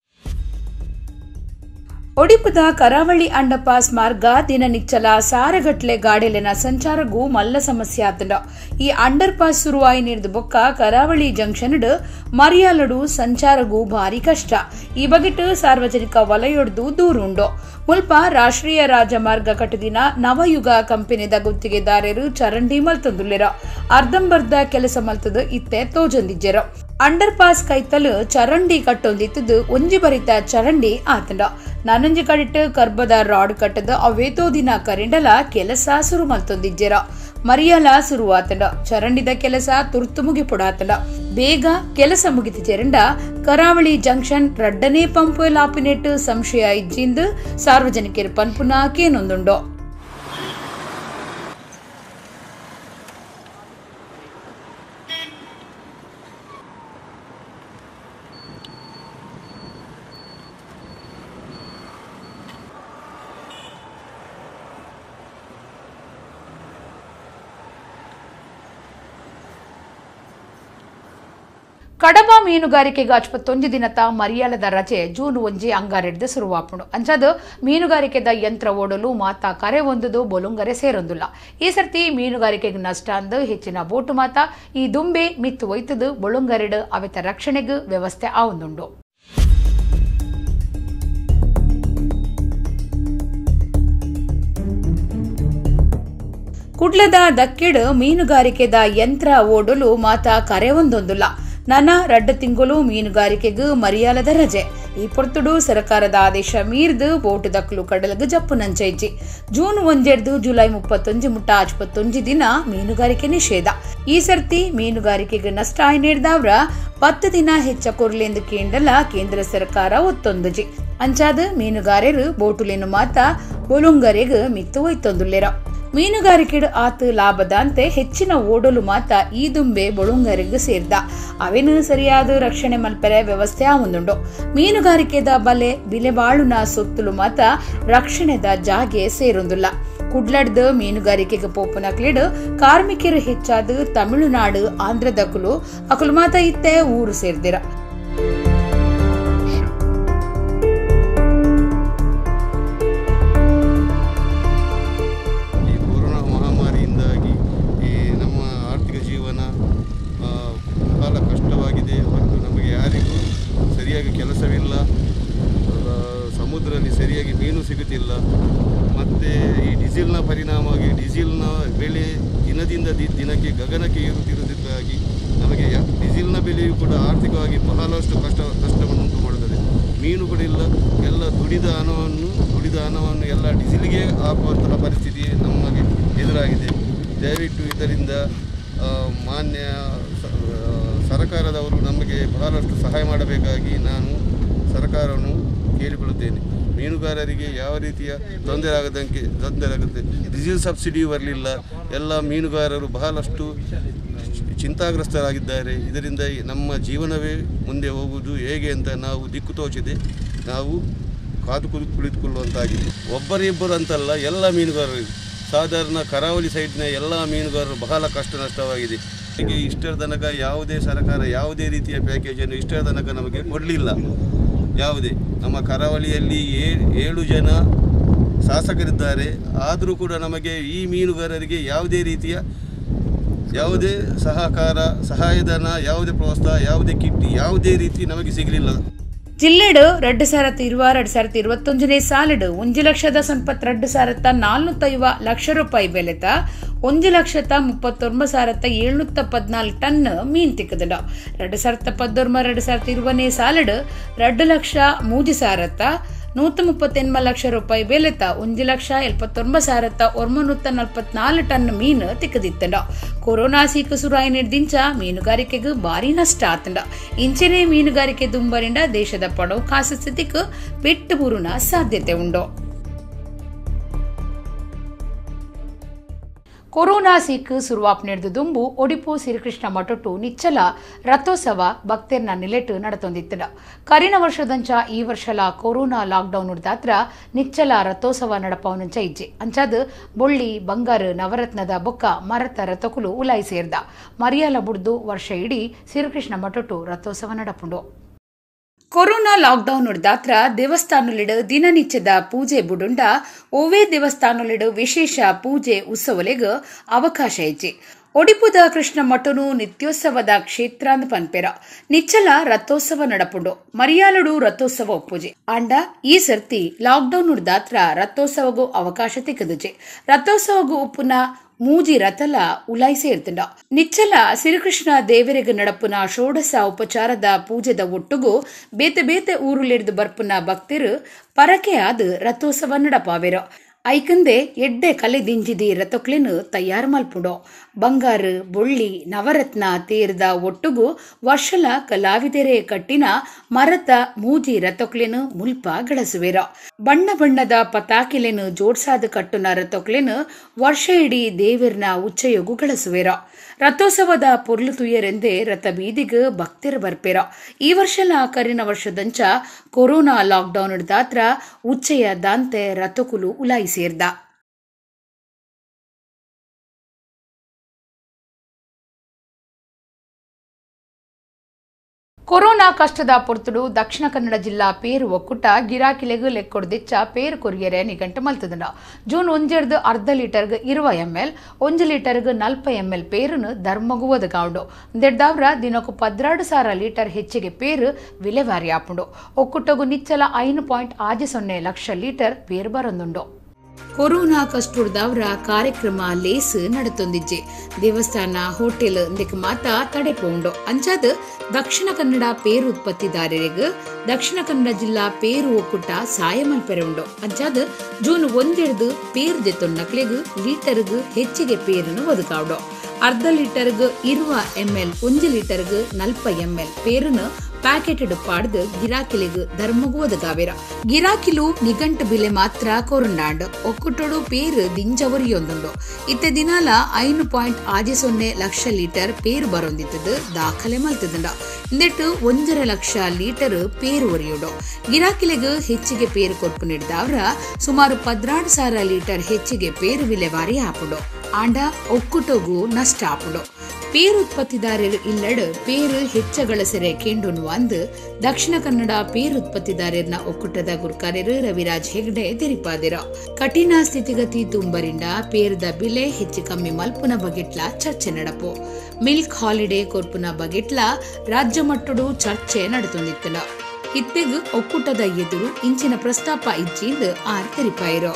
ಒಡಿಪುದ ಕರಾವಳಿ ಅಂಡರ್ಪಾಸ್ ಮಾರ್ಗ ದಿನನಿಚ್ಚಲ ಸಾರಗಟ್ಲೆ ಗಾಡಿಲಿನ ಸಂಚಾರಗೂ ಮಲ್ಲ ಸಮಸ್ಯೆ ಆತಂಡ. ಈ ಅಂಡರ್ಪಾಸ್ ಶುರುವಾಯಿ ನೀಡಿದ ಬೊಕ್ಕ ಕರಾವಳಿ ಜಂಕ್ಷನ್ ಮರಿಯಾಲಡು ಸಂಚಾರಗೂ ಭಾರಿ ಕಷ್ಟ. ಈ ಬಗೆಟ್ ಸಾರ್ವಜನಿಕ ವಲಯೊಡ್ದು ದೂರುಂಡು ಮುಲ್ಪ ರಾಷ್ಟ್ರೀಯ ರಾಜಮಾರ್ಗ ಕಟ್ಟದಿನ ನವಯುಗ ಕಂಪನಿದ ಗುತ್ತಿಗೆದಾರರು ಚರಂಡಿ ಮಲ್ತೊಂದುಲ್ಲೆರ ಅರ್ಧಂಬರ್ಧ ಕೆಲಸ ಮಲ್ತದು ಇತ್ತೆ ತೋಜೊಂದಿಜ್ಜೆರ. ಅಂಡರ್ಪಾಸ್ ಕೈತಲು ಚರಂಡಿ ಕಟ್ಟೊಂದಿತ್ತದು ಒಂಜಿ ಬರಿತ ಚರಂಡಿ ಆತಂಡ ನಾನಂಜಿ ಕಡಿಟ್ಟು ಕರ್ಬದ ರಾಡ್ ಕಟ್ಟದ ಅವೇತೋ ದಿನ ಕರಿಂಡಲ ಕೆಲಸ ಶುರು ಮಲ್ತೊಂದಿಜ್ಜೆರ ಮರಿಯಾಲ ಶುರು ಆತಂಡ ಚರಂಡಿದ ಕೆಲಸ ತುರ್ತು ಮುಗಿಪುಡಾತಂಡ ಬೇಗ ಕೆಲಸ ಮುಗಿದ ಚೆರಂಡ ಕರಾವಳಿ ಜಂಕ್ಷನ್ ರಡ್ಡನೇ ಪಂಪು ಲಾಪಿನೆಟ್ ಸಂಶಯ ಇಜ್ಜಿಂದು ಸಾರ್ವಜನಿಕರು ಪನ್ಪುನ ಕೇನೊಂದುಂಡೋ. ಕಡಬ ಮೀನುಗಾರಿಕೆಗೆ ಅಚ್ಪತ್ತೊಂದು ದಿನದ ಮರಿಯಾಲದ ರಜೆ ಜೂನ್ ಒಂಜಿ ಅಂಗಾರೆಡ್ದು ಶುರುವಾಪುಂಡು ಅಂಚದು ಮೀನುಗಾರಿಕೆದ ಯಂತ್ರ ಓಡಲು ಮಾತ ಕರೆ ಒಂದುದು ಬೊಲುಂಗರೆ ಸೇರೊಂದುಲ್ಲ. ಈ ಸರ್ತಿ ಮೀನುಗಾರಿಕೆಗೆ ನಷ್ಟ ಅಂದು ಹೆಚ್ಚಿನ ಬೋಟು ಮಾತ ಈ ದುಂಬೆ ಮಿತ್ತು ಒಯ್ತದು ಬೊಳುಂಗರೆಡು ಅವೆತ ರಕ್ಷಣೆಗೂ ವ್ಯವಸ್ಥೆ ಆವೊಂದುಂಡು. ಕುಡ್ಲದ ದಕ್ಕಿಡು ಮೀನುಗಾರಿಕೆದ ಯಂತ್ರ ಓಡಲು ಮಾತ ಕರೆ ಒಂದೊಂದುಲ್ಲ. ನನ್ನ ರಡ್ಡ ತಿಂಗಳು ಮೀನುಗಾರಿಕೆಗೂ ಮರಿಯಾಲದ ರಜೆ. ಈ ಪೊರ್ತುಡು ಸರ್ಕಾರದ ಆದೇಶ ಮೀರ್ದು ಬೋಟು ದಕ್ಕಲು ಕಡಲಗು ಜಪ್ಪು ನಂಚೈಜಿ ಜೂನ್ ಒಂದೆರ್ದು ಜುಲೈ ಮುಪ್ಪತ್ತೊಂಜಿ ಮುಟ್ಟ ಅಚ್ಪತ್ತೊಂಜಿ ದಿನ ಮೀನುಗಾರಿಕೆ ನಿಷೇಧ. ಈ ಸರ್ತಿ ಮೀನುಗಾರಿಕೆಗೆ ನಷ್ಟ ಆಯ್ ನೀಡ್ದವ್ರ ಪತ್ತು ದಿನ ಹೆಚ್ಚ ಕೊರ್ಲೆಂದು ಕೇಂಡಲ ಕೇಂದ್ರ ಸರ್ಕಾರ ಒತ್ತೊಂದುಜಿ ಅಂಚಾದ ಮೀನುಗಾರರು ಬೋಟುಲೇನು ಮಾತ ಬೊಲುಂಗರೆಗ್ ಮಿತ್ತು ಒಯ್ತೊಂದುಲ್ಲೆರ. ಮೀನುಗಾರಿಕೆ ಆತು ಲಾಭದಂತೆ ಹೆಚ್ಚಿನ ಓಡಲು ಮಾತ ಈ ದುಂಬೆ ಬೊಳುಂಗರೆಗ್ ಸೇರ್ದ ಅವೇನು ಸರಿಯಾದ ರಕ್ಷಣೆ ಮಲ್ಪರೆ ವ್ಯವಸ್ಥೆ ಆವೊಂದುಂಡು. ಮೀನುಗಾರಿಕೆದ ಬಲೆ ಬಿಲೆಬಾಳುನ ಸೊತ್ತುಲು ಮಾತ ರಕ್ಷಣೆದ ಜಾಗೆ ಸೇರೊಂದುಲ್ಲ. ಕುಡ್ಲಡ್ದ ಮೀನುಗಾರಿಕೆಗೆ ಪೋಪುನ ಕ್ಲೀಡ್ ಕಾರ್ಮಿಕರು ಹೆಚ್ಚಾದ ತಮಿಳುನಾಡು ಆಂಧ್ರದಕುಲು ಅಕುಲು ಮಾತ ಇತ್ತೆ ಊರು ಸೇರ್ದಿರ. ಕೆಲಸವಿಲ್ಲ, ಸಮುದ್ರದಲ್ಲಿ ಸರಿಯಾಗಿ ಮೀನು ಸಿಗುತ್ತಿಲ್ಲ, ಮತ್ತು ಈ ಡೀಸೆಲ್ನ ಪರಿಣಾಮವಾಗಿ ಡೀಸೆಲ್ನ ಬೆಲೆ ದಿನದಿಂದ ದಿನಕ್ಕೆ ಗಗನಕ್ಕೆ ಏರುತ್ತಿರುವುದಕ್ಕಾಗಿ ನಮಗೆ ಡೀಸೆಲ್ನ ಬೆಲೆಯೂ ಕೂಡ ಆರ್ಥಿಕವಾಗಿ ಬಹಳಷ್ಟು ಕಷ್ಟ ಕಷ್ಟವನ್ನು ಉಂಟು ಮಾಡುತ್ತದೆ. ಮೀನು ಕೂಡ ಇಲ್ಲ, ಎಲ್ಲ ದುಡಿದ ಹಣವನ್ನು ದುಡಿದ ಹಣವನ್ನು ಎಲ್ಲ ಡೀಸೆಲ್ಗೆ ಹಾಕುವಂತಹ ಪರಿಸ್ಥಿತಿ ನಮಗೆ ಎದುರಾಗಿದೆ. ದಯವಿಟ್ಟು ಇದರಿಂದ ಮಾನ್ಯ ಸರ್ಕಾರದವರು ನಮಗೆ ಬಹಳಷ್ಟು ಸಹಾಯ ಮಾಡಬೇಕಾಗಿ ನಾನು ಸರ್ಕಾರವನ್ನು ಕೇಳಿಕೊಳ್ಳುತ್ತೇನೆ. ಮೀನುಗಾರರಿಗೆ ಯಾವ ರೀತಿಯ ತೊಂದರೆ ಆಗದಂಗೆ ತೊಂದರೆ ಆಗುತ್ತೆ. ಡೀಸೆಲ್ ಸಬ್ಸಿಡಿ ಬರಲಿಲ್ಲ, ಎಲ್ಲ ಮೀನುಗಾರರು ಬಹಳಷ್ಟು ಚಿಂತಾಗ್ರಸ್ತರಾಗಿದ್ದಾರೆ. ಇದರಿಂದ ನಮ್ಮ ಜೀವನವೇ ಮುಂದೆ ಹೋಗುವುದು ಹೇಗೆ ಅಂತ ನಾವು ದಿಕ್ಕು ತೋಚದೆ ನಾವು ಕಾದು ಕುಳಿ ಕುಳಿತುಕೊಳ್ಳುವಂತಾಗಿದೆ. ಒಬ್ಬರಿಬ್ಬರು ಅಂತಲ್ಲ, ಎಲ್ಲ ಮೀನುಗಾರರು, ಸಾಧಾರಣ ಕರಾವಳಿ ಸೈಡ್ನ ಎಲ್ಲ ಮೀನುಗಾರರು ಬಹಳ ಕಷ್ಟ ನಷ್ಟವಾಗಿದೆ. ಹೀಗೆ ಇಷ್ಟರ ತನಕ ಯಾವುದೇ ಸರ್ಕಾರ ಯಾವುದೇ ರೀತಿಯ ಪ್ಯಾಕೇಜನ್ನು ಇಷ್ಟರ ತನಕ ನಮಗೆ ಕೊಡಲಿಲ್ಲ. ಯಾವುದೇ ನಮ್ಮ ಕರಾವಳಿಯಲ್ಲಿ ಏಳು ಜನ ಶಾಸಕರಿದ್ದಾರೆ, ಆದರೂ ಕೂಡ ನಮಗೆ ಈ ಮೀನುಗಾರರಿಗೆ ಯಾವುದೇ ರೀತಿಯ ಯಾವುದೇ ಸಹಕಾರ, ಸಹಾಯಧನ, ಯಾವುದೇ ಪ್ರೋತ್ಸಾಹ, ಯಾವುದೇ ಕಿಟ್ಟಿ, ಯಾವುದೇ ರೀತಿ ನಮಗೆ ಸಿಗಲಿಲ್ಲ. ಜಿಲ್ಲೆಡು ಎರಡು ಸಾವಿರದ ಇರುವ ಎರಡು ಸಾವಿರದ ಇರುವತ್ತೊಂದನೇ ಸಾಲಡು ಒಂದು ಲಕ್ಷದ ಸಂಪತ್ ಎರಡು ಸಾವಿರದ ನಾಲ್ನೂತ್ತೈವ ಲಕ್ಷ ರೂಪಾಯಿ ಬೆಲೆತ ಒಂದು ಲಕ್ಷದ ಮುಪ್ಪತ್ತೊಂಬತ್ತು ಸಾವಿರದ ಏಳ್ನೂತ್ತ ಪದ್ನಾಲ್ಕು ಟನ್ ಮೀನ್ ತಿಕ್ಕದ. ಎರಡು ಸಾವಿರದ ಪದ್ದೊಂಬ ಎರಡು ಸಾವಿರದ ಇರುವನೇ ಸಾಲಡು ಎರಡು ಲಕ್ಷ ಮೂಜು ಸಾವಿರದ ನೂತ ಮುಪ್ಪತ್ತೆಂಬ ಲಕ್ಷ ರೂಪಾಯಿ ಬೆಲೆತ ಒಂದು ಲಕ್ಷ ಎಲ್ಪತ್ತೊಂಬತ್ತು ಸಾವಿರದ ಒಂಬೈನೂರ ನಲ್ಪತ್ನಾಲ್ಕು ಟನ್ ಮೀನು ತಿಕ್ಕದಿತ್ತಂಡ. ಕೊರೋನಾ ಸೀಕು ಸುರಾಯಿ ನಿರ್ದಿಂಚ ಮೀನುಗಾರಿಕೆಗೂ ಭಾರಿ ನಷ್ಟ ಆತಂಡ. ಇಂಚೆನೆ ಮೀನುಗಾರಿಕೆ ದುಂಬರಿಂದ ದೇಶದ ಪಡವು ಕಾಸು ಸ್ಥಿತಿಗೂ ಬಿಟ್ಟು ಬೂರುನ ಸಾಧ್ಯತೆ ಉಂಡು. ಕೊರೋನಾ ಸಿಕ್ಕು ಸುರುವಾಪ್ ನಡೆದು ದುಂಬು ಒಡಿಪು ಶ್ರೀಕೃಷ್ಣ ಮಠಟು ನಿಚ್ಚಲ ರಥೋತ್ಸವ ಭಕ್ತರ್ನ ನಿಲೆಟ್ ನಡತೊಂದಿತ್ತಡ ಕರಿನ ವರ್ಷದಂಚ ಈ ವರ್ಷಲ ಕೊರೋನಾ ಲಾಕ್ಡೌನ್ ಉಡ್ದಾತ್ರ ನಿಚ್ಚಲ ರಥೋತ್ಸವ ನಡಪವನಂಚ ಇಜ್ಜೆ ಅಂಚಾದ ಬೊಳ್ಳಿ ಬಂಗಾರ ನವರತ್ನದ ಬೊಕ್ಕ ಮರತ ರಥಕುಲು ಉಲಾಯಿ ಸೇರ್ದ ಮರಿಯಾಲ ಬುಡ್ದು ವರ್ಷ ಇಡೀ ಶ್ರೀಕೃಷ್ಣ ಮಠಟು ರಥೋತ್ಸವ ನಡಪುಂಡು. ಕೊರೋನಾ ಲಾಕ್ಡೌನ್ ಉಡ್ದಾತ್ರ ದೇವಸ್ಥಾನಲಿಡು ದಿನನಿತ್ಯದ ಪೂಜೆ ಬುಡುಂಡ ಓವೇ ದೇವಸ್ಥಾನಲಿಡು ವಿಶೇಷ ಪೂಜೆ ಉತ್ಸವಲೆಗ್ ಅವಕಾಶ ಇಜ್ಜಿ. ಒಡಿಪುದ ಕೃಷ್ಣ ಮಠನು ನಿತ್ಯೋತ್ಸವದ ಕ್ಷೇತ್ರ ಅಂದ್ ಪನ್ಪೆರ ನಿಚ್ಚಲ ರಥೋತ್ಸವ ನಡಪುಂಡು ಮರಿಯಾಲಡು ರಥೋತ್ಸವ ಒಪ್ಪುಜೆ ಅಂಡ ಈ ಸರ್ತಿ ಲಾಕ್ಡೌನ್ ಉಡ್ದಾತ್ರ ರಥೋತ್ಸವಗೂ ಅವಕಾಶ ತಿಕ್ಕದುಜೆ ರಥೋತ್ಸವಗೂ ಉಪ್ಪುನ ಮೂಜಿ ರಥಲ ಉಲಾಯಿಸೇ ಇರ್ತಂಡ ನಿಚ್ಚಲ ಶ್ರೀಕೃಷ್ಣ ದೇವರಿಗೆ ನಡಪುನ ಷೋಡಶ ಉಪಚಾರದ ಪೂಜೆದ ಒಟ್ಟುಗೂ ಬೇತೆ ಬೇತೆ ಊರುಲಿಡ್ದು ಬರ್ಪುನ ಭಕ್ತರು ಪರಕೆ ಆದ ರಥೋತ್ಸವ ನಡಪಾವೆರ ಐಕಂದೆ ಎಡ್ಡೆ ಕಲೆ ದಿಂಜಿದಿ ರಥೊಕ್ಲೆನು ತಯಾರು ಮಲ್ಪುಂಡೋ ಬಂಗಾರ ಬೊಳ್ಳಿ ನವರತ್ನ ತೇರ್ದ ಒಟ್ಟುಗೂ ವರ್ಷಲ ಕಲಾವಿದರೇ ಕಟ್ಟಿನ ಮರತ ಮೂಜಿ ರಥೊಕ್ಲೆನು ಮುಲ್ಪ ಗಳಸುವೆರ ಬಣ್ಣ ಬಣ್ಣದ ಪತಾಕಿಲೆನು ಜೋಡ್ಸಾದ ಕಟ್ಟುನ ರಥೊಕ್ಲೆನು ವರ್ಷ ಇಡೀ ದೇವರ್ನ ಉಚ್ಚಯೋಗು ಗಳಸುವೆರ ರಥೋತ್ಸವದ ಪೊರ್ಲು ತುಯ್ಯರೆಂದೇ ರಥ ಬೀದಿಗ ಭಕ್ತರ ಬರ್ಪೆರ ಈ ವರ್ಷಲ ಕರಿನ ವರ್ಷದಂಚ ಕೊರೋನಾ ಲಾಕ್ಡೌನ್ ದಾತ್ರ ಉಚ್ಚಯ ದಾಂತೆ ರಥಕುಲು ಉಲಾಯಿ ಸೇರ್ದ. ಕೊರೋನಾ ಕಷ್ಟದ ಪೊರ್ತುಡು ದಕ್ಷಿಣ ಕನ್ನಡ ಜಿಲ್ಲಾ ಪೇರು ಒಕ್ಕೂಟ ಗಿರಾಕಿಲೆಗ್ ಲೆಕ್ಕೊಡ್ದಿಚ್ಚ ಪೇರು ಕೊರಿಯರೆ ನಿಗಂಟು ಮಲ್ತದಂಡ ಜೂನ್ ಒಂಜೆರ್ದು ಅರ್ಧ ಲೀಟರ್ಗ್ ಇರುವ ಎಂಎಲ್ ಒಂಜು ಲೀಟರ್ಗ್ ನಲ್ಪ ಎಂಎಲ್ ಪೇರುನು ಧರ್ಮಗು ಒದಗಾವುಂಡು ದೆಡ್ದಾವ್ರ ದಿನಕ್ಕೂ ಪದ್ರಾಡು ಸಾವಿರ ಲೀಟರ್ ಹೆಚ್ಚಿಗೆ ಪೇರು ವಿಲೆವಾರಿ ಆಪುಂಡು ಒಕ್ಕೂಟಗು ನಿಚ್ಚಲ ಐನು ಪಾಯಿಂಟ್ ಆಜೆ ಸೊನ್ನೆ ಲಕ್ಷ ಲೀಟರ್ ಪೇರು ಬರೊಂದುಂಡು. ಕೊರೋನಾ ಕಷ್ಟುಡ್ದವ್ರ ಕಾರ್ಯಕ್ರಮ ಲೇಸ್ ನಡತೊಂದಿಜ್ಜೆ ದೇವಸ್ಥಾನ ಹೋಟೆಲ್ ಇಂದಕ್ಕೆ ಮಾತ ತಡೆಪೋಂಡು ಅಂಚಾದ ದಕ್ಷಿಣ ಕನ್ನಡ ಪೇರು ಉತ್ಪತ್ತಿದಾರರಿಗೆ ದಕ್ಷಿಣ ಕನ್ನಡ ಜಿಲ್ಲಾ ಪೇರು ಒಕ್ಕೂಟ ಸಾಯ ಮಲ್ಪೆರೆ ಉಂಡು ಅಂಚಾದ ಜೂನ್ ಒಂದೆಡ್ದು ಪೇರು ದೆತ್ತೊನ್ನಕ್ಲೆಗ್ ಲೀಟರ್ಗ್ ಹೆಚ್ಚಿಗೆ ಪೇರನ್ನು ಒದಗಾವುಡು ಅರ್ಧ ಲೀಟರ್ಗ್ ಇರುವ ಎಂಎಲ್ ಒಂಜು ಲೀಟರ್ಗ್ ನಲ್ಪ ಎಂಎಲ್ ಪೇರನ್ನು ಪ್ಯಾಕೆಟೆಡ್ ಪಾಡ್ದು ಗಿರಾಕಿಲಿಗ್ ಧರ್ಮಗೂ ಒದಗಾವೆರ ಗಿರಾಕಿಲು ನಿಗಂಟು ಬಿಲೆ ಮಾತ್ರ ಕೊರಂಡಾಂಡ್ ಒಕ್ಕುಟೋಡು ಪೇರು ದಿಂಜವರಿಯೊಂದುಂಡು ಇತ್ತೆ ದಿನಾಲ ಐನು ಪಾಯಿಂಟ್ ಆಜೆ ಸೊನ್ನೆ ಲಕ್ಷ ಲೀಟರ್ ಪೇರು ಬರೊಂದಿತ್ತದು ದಾಖಲೆ ಮಲ್ತದಂಡ ಇಂದೆಟ್ಟು ಒಂಜರ ಲಕ್ಷ ಲೀಟರ್ ಪೇರು ಒರಿಯೋಡು ಗಿರಾಕಿಲಿಗ್ ಹೆಚ್ಚಿಗೆ ಪೇರು ಕೊಟ್ಟು ನೀಡಿದವ್ರ ಸುಮಾರು ಪದ್ರಾಡು ಸಾವಿರ ಲೀಟರ್ ಹೆಚ್ಚಿಗೆ ಪೇರು ವಿಲೆವಾರಿ ಆಪುಡು ಆಂಡ ಒಕ್ಕುಟೋಗು ನಷ್ಟ ಆಪುಡು ಪೇರು ಉತ್ಪತ್ತಿದಾರರು ಇಲ್ಲಡ್ ಪೇರು ಹೆಚ್ಚಗಳಸೆರೆ ಕೆಂಡುನು ಅಂದ್ ದಕ್ಷಿಣ ಕನ್ನಡ ಪೇರು ಉತ್ಪತ್ತಿದಾರರ್ನ ಒಕ್ಕೂಟದ ಗುರ್ಕಾರ್ಯರು ರವಿರಾಜ್ ಹೆಗ್ಡೆ ತೆರಿಪಾದಿರ ಕಠಿಣ ಸ್ಥಿತಿಗತಿ ತುಂಬರಿಂದ ಪೇರದ ಬೆಲೆ ಹೆಚ್ಚು ಕಮ್ಮಿ ಮಲ್ಪುನ ಬಗೆಟ್ಲ ಚರ್ಚೆ ನಡಪು ಮಿಲ್ಕ್ ಹಾಲಿಡೇ ಕೊರ್ಪುನ ಬಗೆಟ್ಲ ರಾಜ್ಯ ಮಟ್ಟಡು ಚರ್ಚೆ ನಡತೊಂದಿತ್ತಲ ಇತ್ತೆಗ್ ಒಕ್ಕೂಟದ ಎದುರು ಇಂಚಿನ ಪ್ರಸ್ತಾಪ ಇಜ್ಜಿಂದ್ ಆರ್ ತೆರಿಪಾಯಿರೋ.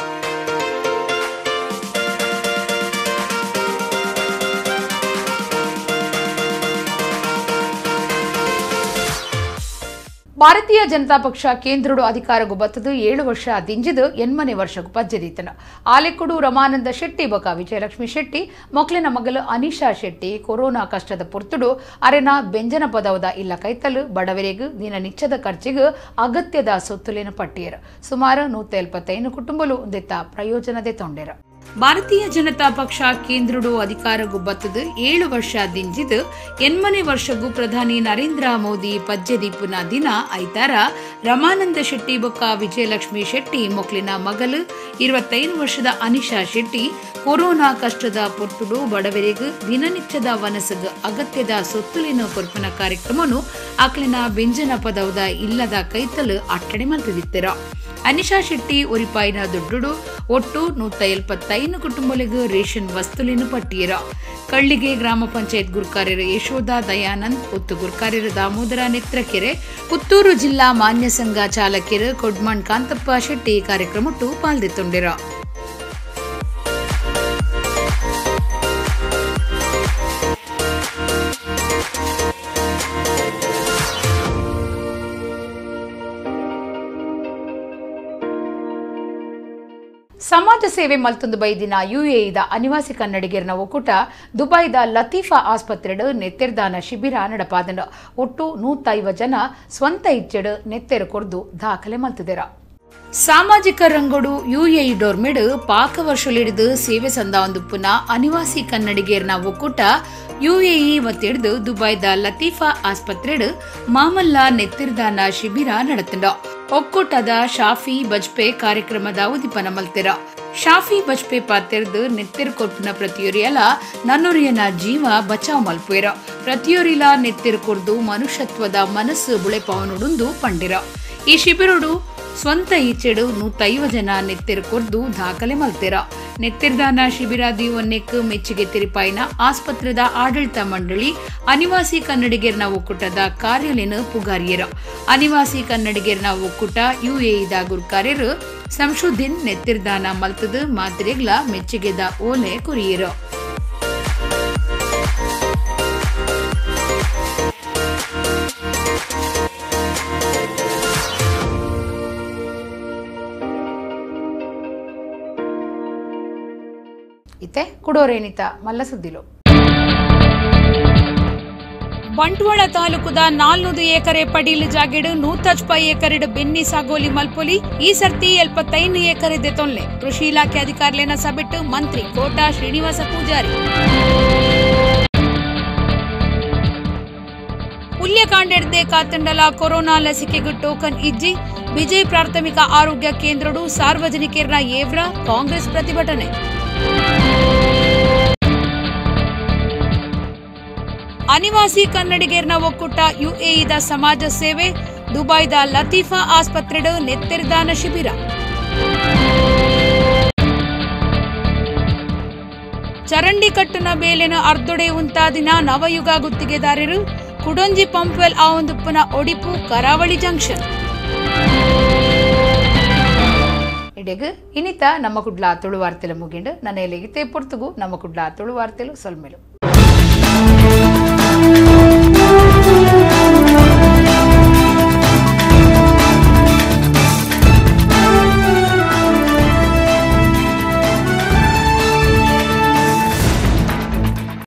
ಭಾರತೀಯ ಜನತಾ ಪಕ್ಷ ಕೇಂದ್ರಡು ಅಧಿಕಾರಗೂ ಬತ್ತದು ಏಳು ವರ್ಷ ದಿಂಜಿದು ಎನ್ಮನೆ ವರ್ಷಕ್ಕೂ ಪಜ್ಜದೀತನ ಆಲೆಕ್ಕುಡು ರಮಾನಂದ ಶೆಟ್ಟಿ ಬೊಕ ವಿಜಯಲಕ್ಷ್ಮಿ ಶೆಟ್ಟಿ ಮೊಕ್ಲಿನ ಮಗಲು ಅನಿಶಾ ಶೆಟ್ಟಿ ಕೊರೋನಾ ಕಷ್ಟದ ಪೊರ್ತುಡು ಅರೆನ ಬೆಂಜನ ಪದವದ ಇಲ್ಲ ಕೈತಲು ಬಡವರಿಗೂ ದಿನ ನಿಚ್ಚದ ಖರ್ಚಿಗೂ ಅಗತ್ಯದ ಸೊತ್ತುಲಿನ ಪಟ್ಟಿಯರು ಸುಮಾರು ನೂತ ಎಲ್ಪತ್ತೈದು ಕುಟುಂಬಲು ದೆತ್ತ ಪ್ರಯೋಜನದೆ ತೊಂಡೆರ. ಭಾರತೀಯ ಜನತಾ ಪಕ್ಷ ಕೇಂದ್ರಡು ಅಧಿಕಾರಗೂ ಬತ್ತದು ಏಳು ವರ್ಷ ದಿಂಜಿದು ಎನ್ಮನೆ ವರ್ಷಗೂ ಪ್ರಧಾನಿ ನರೇಂದ್ರ ಮೋದಿ ಪಜ್ಜೆದೀಪುನ ದಿನ ಐತಾರ ರಮಾನಂದ ಶೆಟ್ಟಿ ಬೊಕ್ಕ ವಿಜಯಲಕ್ಷ್ಮಿ ಶೆಟ್ಟಿ ಮೊಕ್ಲಿನ ಮಗಲು ಇರುವತ್ತೈದು ವರ್ಷದ ಅನಿಶಾ ಶೆಟ್ಟಿ ಕೊರೋನಾ ಕಷ್ಟದ ಪೊರ್ತುಡು ಬಡವರಿಗೂ ದಿನನಿತ್ಯದ ವನಸಗ ಅಗತ್ಯದ ಸೊತ್ತುಲಿನ ಕೊರ್ಪನ ಕಾರ್ಯಕ್ರಮನು ಆಕ್ಲಿನ ಬೆಂಜನ ಪದವದ ಇಲ್ಲದ ಕೈತಲು ಅಟ್ಟಣೆ ಮಲ್ತದಿತ್ತೆರ ಅನಿಶಾ ಶೆಟ್ಟಿ ಒರಿಪಾಯಿನ ದುಡ್ಡುಡು ಒಟ್ಟು ನೂತ ಎಲ್ಪತ್ತೈದು ಕುಟುಂಬಲಿಗೂ ರೇಷನ್ ವಸ್ತುಲಿನ ಪಟ್ಟಿಯರ ಕಳ್ಳಿಗೆ ಗ್ರಾಮ ಪಂಚಾಯತ್ ಗುರ್ಕಾರ್ಯರು ಯಶೋಧ ದಯಾನಂದ್ ಒತ್ತು ಗುರ್ಕಾರ್ಯರು ದಾಮೋದರ ನೆತ್ರಕೆರೆ ಪುತ್ತೂರು ಜಿಲ್ಲಾ ಮಾನ್ಯ ಸಂಘ ಚಾಲಕಿಯರು ಕೊಡ್ಮಣ್ ಕಾಂತಪ್ಪ ಶೆಟ್ಟಿ ಕಾರ್ಯಕ್ರಮಟ್ಟು ಪಾಲ್ದೆತ್ತೊಂಡೆರ. ಸಮಾಜ ಸೇವೆ ಮಲ್ತೊಂದು ಬೈದಿನ ಯುಎಇದ ಅನಿವಾಸಿ ಕನ್ನಡಿಗರನ ಒಕ್ಕೂಟ ದುಬೈದ ಲತೀಫಾ ಆಸ್ಪತ್ರೆಡ್ ನೆತ್ತೆರ್ದಾನ ಶಿಬಿರ ನಡಪಾದನ ಒಟ್ಟು ನೂತೈವ ಜನ ಸ್ವಂತ ಇಚ್ಚೆಡ್ ನೆತ್ತೆರು ಕೊರ್ದು ದಾಖಲೆ ಮಲ್ತಿದೆರ. ಸಾಮಾಜಿಕ ರಂಗೋಡು ಯುಎಇ ಡೋರ್ಮೆಡ್ ಪಾಕವರ್ಷಲಿಡಿದು ಸೇವೆ ಸಂದಾವಂದುಪ್ಪುನ ಅನಿವಾಸಿ ಕನ್ನಡಿಗೇರ್ನ ಒಕ್ಕೂಟ ಯುಎಇ ಒತ್ತಿಡಿದು ದುಬೈದ ಲತೀಫಾ ಆಸ್ಪತ್ರೆಡ್ ಮಾಮಲ್ಲ ನೆತ್ತಿರ್ದಾನ ಶಿಬಿರ ನಡೆತಂಡ ಒಕ್ಕೂಟದ ಶಾಫಿ ಬಜ್ಪೆ ಕಾರ್ಯಕ್ರಮದ ಉದಿಪನ ಮಲ್ತಿರ ಶಾಫಿ ಬಜ್ಪೆ ಪಾತೆರ್ದು ನೆತ್ತಿರ್ ಕೊರ್ಪುನ ಪ್ರತಿಯೊರಿಯಲ ನನ್ನೊರಿಯನ ಜೀವ ಬಚಾವ್ ಮಲ್ಪುಯರ ಪ್ರತಿಯೊರಿಲ ನೆತ್ತಿರ್ ಕೊರ್ದು ಮನುಷ್ಯತ್ವದ ಮನಸ್ಸು ಬುಳೆಪಾವನುಡುಂದು ಪಂಡಿರ ಈ ಶಿಬಿರಡು ಸ್ವಂತ ಈಚೆಡು ನೂತೈವ ಜನ ನೆತ್ತಿರ್ ಕೊರ್ದು ದಾಖಲೆ ಮಲ್ತಿರ ನೆತ್ತಿರ್ದಾನ ಶಿಬಿರ ದಿವನ್ನೆಕ್ ಮೆಚ್ಚುಗೆ ತಿರುಪಾಯಿನ ಆಸ್ಪತ್ರೆದ ಆಡಳಿತ ಮಂಡಳಿ ಅನಿವಾಸಿ ಕನ್ನಡಿಗರ್ನ ಒಕ್ಕೂಟದ ಕಾರ್ಯಾಲಯನ ಪುಗಾರಿಯರ ಅನಿವಾಸಿ ಕನ್ನಡಿಗರ್ನ ಒಕ್ಕೂಟ ಯುಎಇದ ಗುರ್ಕಾರ್ಯರು ಸಂಶುದ್ದಿನ್ ನೆತ್ತಿರ್ದಾನ ಮಲ್ತದ ಮಾತ್ರೆಗ್ಲ ಮೆಚ್ಚುಗೆದ ಓಲೆ ಕುರಿಯರ ಇತೆ ಕುಡೋರೇನಿತ ಮಲ್ಲ ಸುದ್ದಿಲು ಬಂಟ್ವಾಳ ತಾಲೂಕುದ ನಾಲ್ನೂರು ಎಕರೆ ಪಡೀಲು ಜಾಗಿಡು ನೂತಚ್ ಪೈ ಎಕರೆಡ್ ಬೆನ್ನಿ ಸಾಗೋಲಿ ಮಲ್ಪೊಲಿ ಈ ಸರ್ತಿ ಎಲ್ಪತ್ತೈದು ಎಕರೆ ದೆತೊನ್ಲೆ ಕೃಷಿ ಇಲಾಖೆ ಅಧಿಕಾರಿಗಳನ್ನ ಸಭೆಟ್ಟು ಮಂತ್ರಿ ಕೋಟಾ ಶ್ರೀನಿವಾಸ ಪೂಜಾರಿ ಉಲ್ಯಕಾಂಡೆಡ್ದೆ ಕಾತಂಡಲ ಕೊರೋನಾ ಲಸಿಕೆಗೂ ಟೋಕನ್ ಇಜ್ಜಿ ವಿಜಯ್ ಪ್ರಾಥಮಿಕ ಆರೋಗ್ಯ ಕೇಂದ್ರಡು ಸಾರ್ವಜನಿಕರ ಏವ್ರ ಕಾಂಗ್ರೆಸ್ ಪ್ರತಿಭಟನೆ ಅನಿವಾಸಿ ಕನ್ನಡಿಗರ್ನ ಒಕ್ಕೂಟ ಯುಎಇದ ಸಮಾಜ ಸೇವೆ ದುಬೈದ ಲತೀಫಾ ಆಸ್ಪತ್ರೆಡ್ ನೆತ್ತಿರ್ದಾನ ಶಿಬಿರ ಚರಂಡಿ ಕಟ್ಟುನ ಬೇಲೆನ ಅರ್ಧೊಡೆ ಉಂತಾದಿನ ನವಯುಗ ಗುತ್ತಿಗೆದಾರರು ಕುಡೊಂಜಿ ಪಂಪ್ವೆಲ್ ಆವೊಂದುಪ್ಪನ ಒಡಿಪು ಕರಾವಳಿ ಜಂಕ್ಷನ್ ಇಡೆಗು ಇನಿತ ನಮ್ಮ ಕುಡ್ಲ ತುಳು ವಾರ್ತೆಲು ಮುಗಿಂಡು ನನ್ನ ಎಲೆಗಿತೆ ಪೊರ್ತುಗು ನಮ್ಮ ಕುಡ್ಲ ತುಳು ವಾರ್ತೆಲು ಸೊಲ್ಮೆಲು